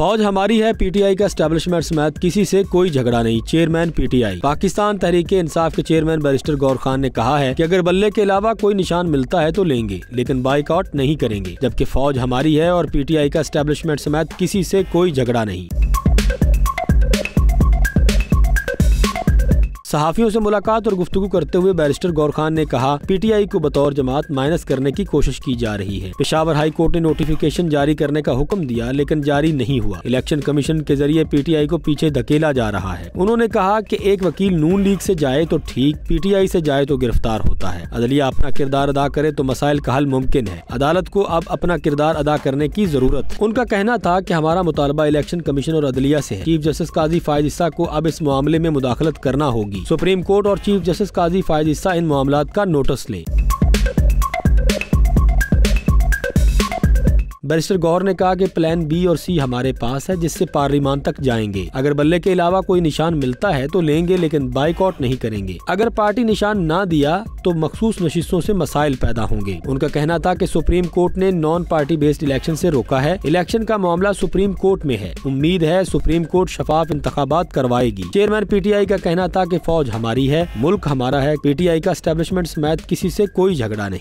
फौज हमारी है, पीटीआई का एस्टेब्लिशमेंट समेत किसी से कोई झगड़ा नहीं। Chairman PTI. पाकिस्तान तहरीक इंसाफ के चेयरमैन बैरिस्टर गौर खान ने कहा है कि अगर बल्ले के अलावा कोई निशान मिलता है तो लेंगे, लेकिन बाइकआउट नहीं करेंगे। जबकि फौज हमारी है और पीटीआई का एस्टेब्लिशमेंट समेत किसी से कोई झगड़ा नहीं। सहाफियों से मुलाकात और गुफ्तगू करते हुए बैरिस्टर गौर खान ने कहा, पीटीआई को बतौर जमात माइनस करने की कोशिश की जा रही है। पेशावर हाई कोर्ट ने नोटिफिकेशन जारी करने का हुक्म दिया, लेकिन जारी नहीं हुआ। इलेक्शन कमीशन के जरिए पीटीआई को पीछे धकेला जा रहा है। उन्होंने कहा कि एक वकील नून लीग से जाए तो ठीक, पीटीआई से जाए तो गिरफ्तार होता है। अदलिया अपना किरदार अदा करे तो मसाइल का हल मुमकिन है। अदालत को अब अपना किरदार अदा करने की जरूरत। उनका कहना था कि हमारा मुतालबा इलेक्शन कमीशन और अदलिया से है। चीफ जस्टिस काजी फायद ईसा को अब इस मामले में मुदाखलत करना होगी। सुप्रीम कोर्ट और चीफ जस्टिस काजी फायद ईसा इन मामलात का नोटिस लें। बैरिस्टर गौर ने कहा कि प्लान बी और सी हमारे पास है, जिससे पार्लिमान तक जाएंगे। अगर बल्ले के अलावा कोई निशान मिलता है तो लेंगे, लेकिन बाइकआउट नहीं करेंगे। अगर पार्टी निशान ना दिया तो मखसूस नशिस्तों से मसाइल पैदा होंगे। उनका कहना था कि सुप्रीम कोर्ट ने नॉन पार्टी बेस्ड इलेक्शन से रोका है। इलेक्शन का मामला सुप्रीम कोर्ट में है। उम्मीद है सुप्रीम कोर्ट शफाफ इंतखाबात करवाएगी। चेयरमैन पीटीआई का कहना था कि फौज हमारी है, मुल्क हमारा है, पीटीआई का एस्टेब्लिशमेंट समेत किसी से कोई झगड़ा नहीं।